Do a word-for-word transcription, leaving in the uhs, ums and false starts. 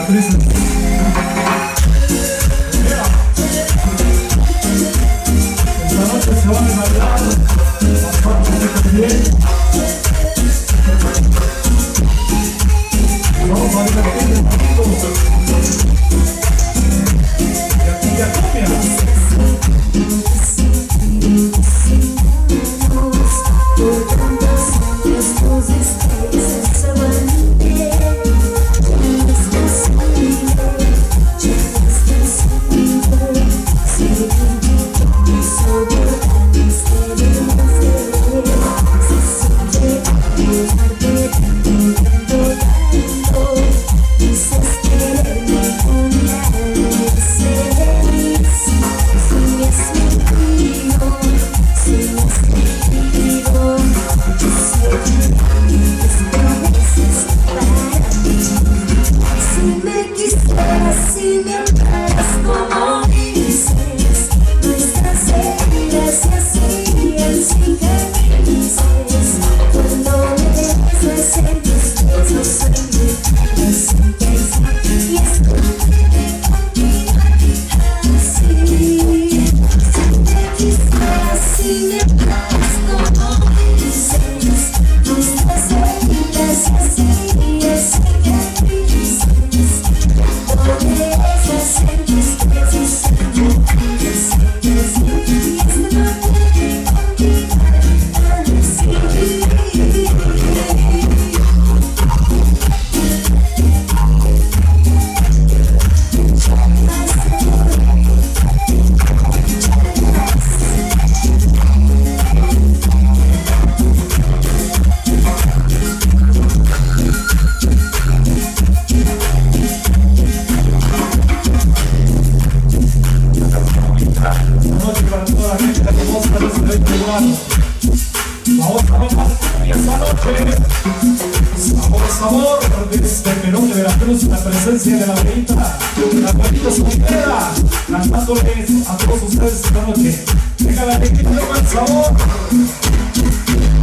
prisa. Esta noche se van a bailar las partes de también. Vamos a divertir un poquito. Y aquí ya cambia. Vamos a bailar esta noche. Sabor, sabor, desde Perón de Veracruz, la presencia de la abuelita, la abuelita soltera, cantándoles a todos ustedes esta noche. Venga la alegría, venga el sabor.